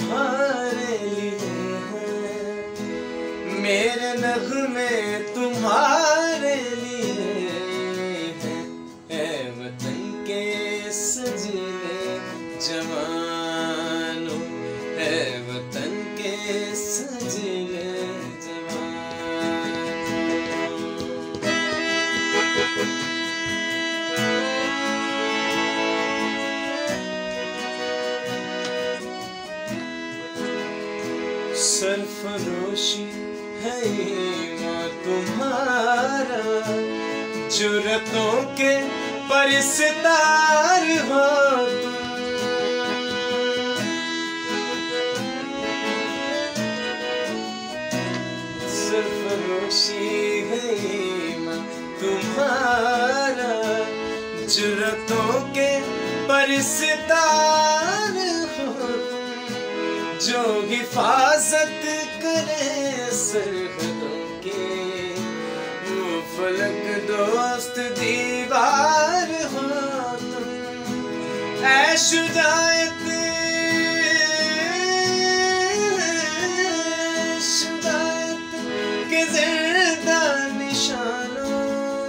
तुम्हारे लिए हैं, मेरे नगमे तुम्हारे लिए हैं। ऐ वतन के सजीले जवानों, ऐ वतन के सजीले सरफरोशी है ईमान तुम्हारा, जुर्रतों के परिस्तार हो सरफरोशी है ईमान तुम्हारा, जुर्रतों के परिस्तार हो, जो हिफाजत करे सरहदों के, वो फलक दोस्त दीवार हो तुम। ऐ शुजाअत शुजाअत के ज़िंदा निशानों,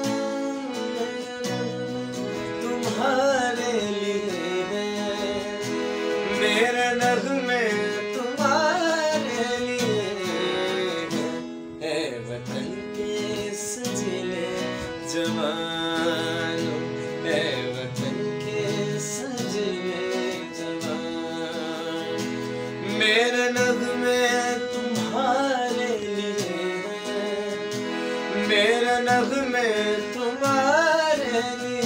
तुम्हारे लिए है, मेरे नगमे तुम्हारे लिए हैं। ऐ वतन के सजीले जवानों, ऐ वतन के सजीले जवान, मेरे नगमे तुम्हारे लिए हैं, मेरे नगमे तुम्हारे लिए